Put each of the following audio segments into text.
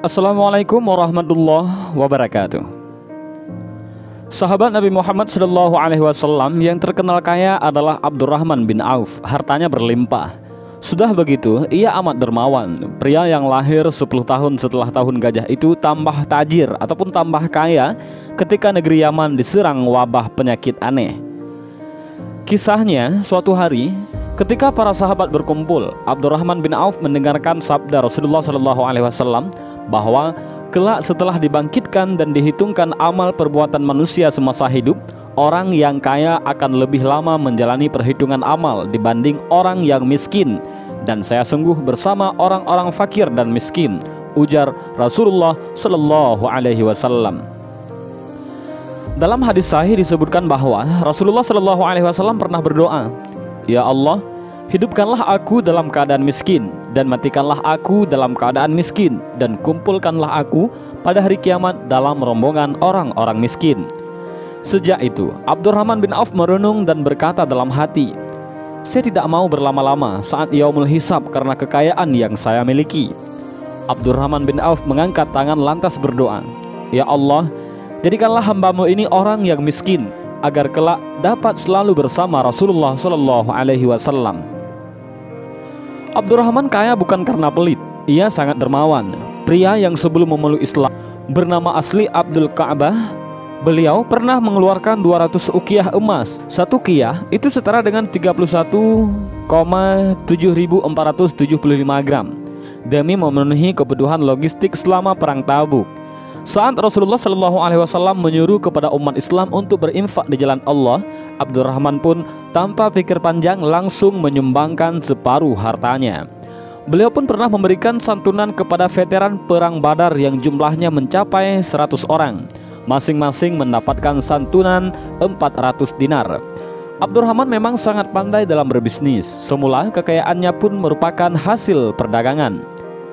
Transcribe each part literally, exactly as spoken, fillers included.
Assalamualaikum warahmatullahi wabarakatuh. Sahabat Nabi Muhammad Shallallahu Alaihi Wasallam yang terkenal kaya adalah Abdurrahman bin Auf. Hartanya berlimpah. Sudah begitu, ia amat dermawan. Pria yang lahir sepuluh tahun setelah tahun gajah itu tambah tajir ataupun tambah kaya ketika negeri Yaman diserang wabah penyakit aneh. Kisahnya, suatu hari ketika para sahabat berkumpul, Abdurrahman bin Auf mendengarkan sabda Rasulullah Shallallahu Alaihi Wasallam bahwa kelak setelah dibangkitkan dan dihitungkan amal perbuatan manusia semasa hidup, orang yang kaya akan lebih lama menjalani perhitungan amal dibanding orang yang miskin. Dan saya sungguh bersama orang-orang fakir dan miskin, ujar Rasulullah Shallallahu Alaihi Wasallam. Dalam hadis sahih disebutkan bahwa Rasulullah Shallallahu Alaihi Wasallam pernah berdoa, "Ya Allah, hidupkanlah aku dalam keadaan miskin, dan matikanlah aku dalam keadaan miskin, dan kumpulkanlah aku pada hari kiamat dalam rombongan orang-orang miskin." Sejak itu, Abdurrahman bin Auf merenung dan berkata dalam hati, "Saya tidak mau berlama-lama saat yaumul hisab karena kekayaan yang saya miliki." Abdurrahman bin Auf mengangkat tangan lantas berdoa, "Ya Allah, jadikanlah hambamu ini orang yang miskin, agar kelak dapat selalu bersama Rasulullah Shallallahu Alaihi Wasallam." Abdurrahman kaya bukan karena pelit, ia sangat dermawan. Pria yang sebelum memeluk Islam bernama asli Abdul Ka'bah. Beliau pernah mengeluarkan dua ratus ukiah emas. Satu ukiah itu setara dengan tiga puluh satu koma tujuh ribu empat ratus tujuh puluh lima gram demi memenuhi kebutuhan logistik selama perang Tabuk. Saat Rasulullah Shallallahu Alaihi Wasallam menyuruh kepada umat Islam untuk berinfak di jalan Allah, Abdurrahman pun tanpa pikir panjang langsung menyumbangkan separuh hartanya. Beliau pun pernah memberikan santunan kepada veteran perang Badar yang jumlahnya mencapai seratus orang. Masing-masing mendapatkan santunan empat ratus dinar. Abdurrahman memang sangat pandai dalam berbisnis. Semula kekayaannya pun merupakan hasil perdagangan.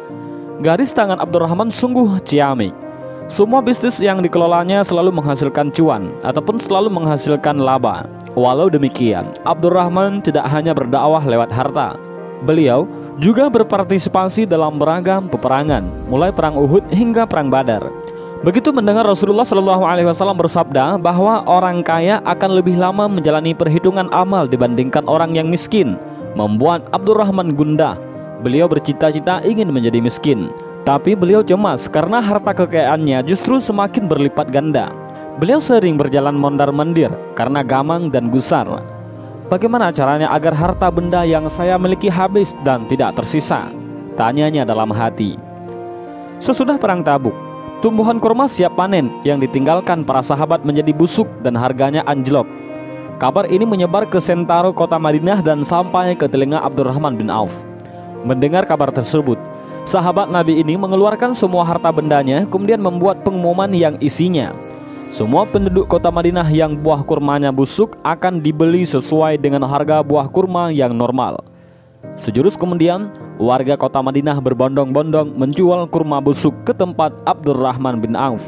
Garis tangan Abdurrahman sungguh ciamik. Semua bisnis yang dikelolanya selalu menghasilkan cuan ataupun selalu menghasilkan laba. Walau demikian, Abdurrahman tidak hanya berdakwah lewat harta. Beliau juga berpartisipasi dalam beragam peperangan, mulai perang Uhud hingga perang Badar. Begitu mendengar Rasulullah Shallallahu Alaihi Wasallam bersabda bahwa orang kaya akan lebih lama menjalani perhitungan amal dibandingkan orang yang miskin, membuat Abdurrahman gundah. Beliau bercita-cita ingin menjadi miskin, tapi beliau cemas karena harta kekayaannya justru semakin berlipat ganda. Beliau sering berjalan mondar-mandir karena gamang dan gusar. Bagaimana caranya agar harta benda yang saya miliki habis dan tidak tersisa? Tanyanya dalam hati. Sesudah perang Tabuk, tumbuhan kurma siap panen yang ditinggalkan para sahabat menjadi busuk dan harganya anjlok. Kabar ini menyebar ke sentaro kota Madinah dan sampai ke telinga Abdurrahman bin Auf. Mendengar kabar tersebut, sahabat Nabi ini mengeluarkan semua harta bendanya, kemudian membuat pengumuman yang isinya, semua penduduk kota Madinah yang buah kurmanya busuk akan dibeli sesuai dengan harga buah kurma yang normal. Sejurus kemudian, warga kota Madinah berbondong-bondong menjual kurma busuk ke tempat Abdurrahman bin Auf.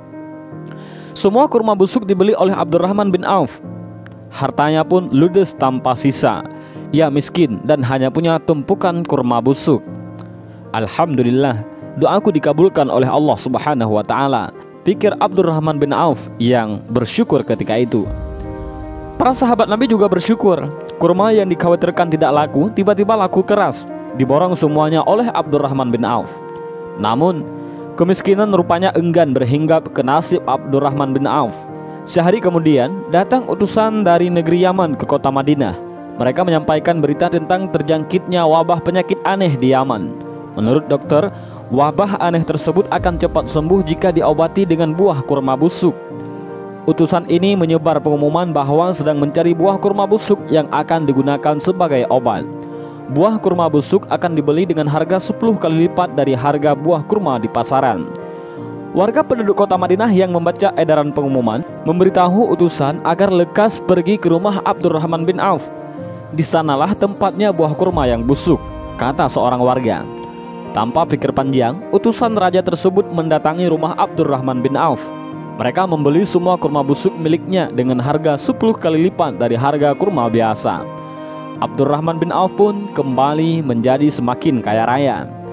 Semua kurma busuk dibeli oleh Abdurrahman bin Auf. Hartanya pun ludes tanpa sisa. Ia miskin dan hanya punya tumpukan kurma busuk. Alhamdulillah, doaku dikabulkan oleh Allah Subhanahu wa Ta'ala, pikir Abdurrahman bin Auf yang bersyukur ketika itu. Para sahabat Nabi juga bersyukur. Kurma yang dikhawatirkan tidak laku tiba-tiba laku keras, diborong semuanya oleh Abdurrahman bin Auf. Namun kemiskinan rupanya enggan berhinggap ke nasib Abdurrahman bin Auf. Sehari kemudian datang utusan dari negeri Yaman ke kota Madinah. Mereka menyampaikan berita tentang terjangkitnya wabah penyakit aneh di Yaman. Menurut dokter, wabah aneh tersebut akan cepat sembuh jika diobati dengan buah kurma busuk. Utusan ini menyebar pengumuman bahwa sedang mencari buah kurma busuk yang akan digunakan sebagai obat. Buah kurma busuk akan dibeli dengan harga sepuluh kali lipat dari harga buah kurma di pasaran. Warga penduduk kota Madinah yang membaca edaran pengumuman memberitahu utusan agar lekas pergi ke rumah Abdurrahman bin Auf. Di sanalah tempatnya buah kurma yang busuk, kata seorang warga. Tanpa pikir panjang, utusan raja tersebut mendatangi rumah Abdurrahman bin Auf. Mereka membeli semua kurma busuk miliknya dengan harga sepuluh kali lipat dari harga kurma biasa. Abdurrahman bin Auf pun kembali menjadi semakin kaya raya.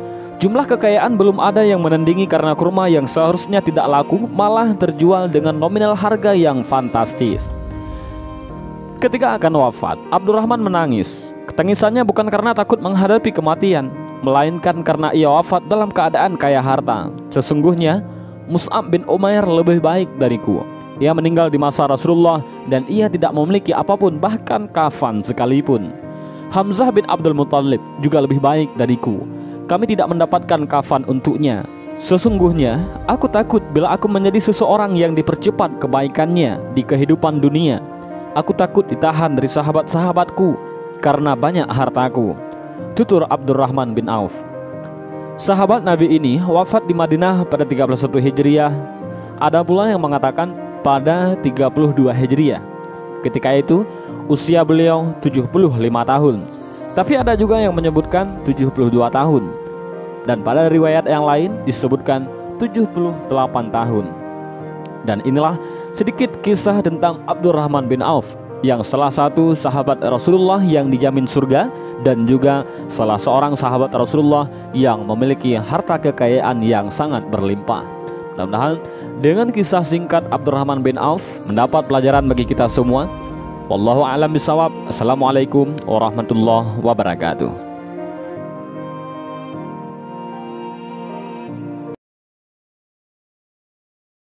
Jumlah kekayaan belum ada yang menandingi karena kurma yang seharusnya tidak laku malah terjual dengan nominal harga yang fantastis. Ketika akan wafat, Abdurrahman menangis. Ketangisannya bukan karena takut menghadapi kematian, melainkan karena ia wafat dalam keadaan kaya harta. Sesungguhnya Mus'ab bin Umair lebih baik dariku. Ia meninggal di masa Rasulullah dan ia tidak memiliki apapun, bahkan kafan sekalipun. Hamzah bin Abdul Muthalib juga lebih baik dariku. Kami tidak mendapatkan kafan untuknya. Sesungguhnya aku takut bila aku menjadi seseorang yang dipercepat kebaikannya di kehidupan dunia. Aku takut ditahan dari sahabat-sahabatku karena banyak hartaku. Tutur Abdurrahman bin Auf. Sahabat Nabi ini wafat di Madinah pada tiga puluh satu Hijriah. Ada pula yang mengatakan pada tiga puluh dua Hijriah. Ketika itu usia beliau tujuh puluh lima tahun. Tapi ada juga yang menyebutkan tujuh puluh dua tahun. Dan pada riwayat yang lain disebutkan tujuh puluh delapan tahun. Dan inilah sedikit kisah tentang Abdurrahman bin Auf, yang salah satu sahabat Rasulullah yang dijamin surga, dan juga salah seorang sahabat Rasulullah yang memiliki harta kekayaan yang sangat berlimpah. Mudah-mudahan dengan kisah singkat Abdurrahman bin Auf mendapat pelajaran bagi kita semua. Wallahu a'lam bishawab. Assalamualaikum warahmatullahi wabarakatuh.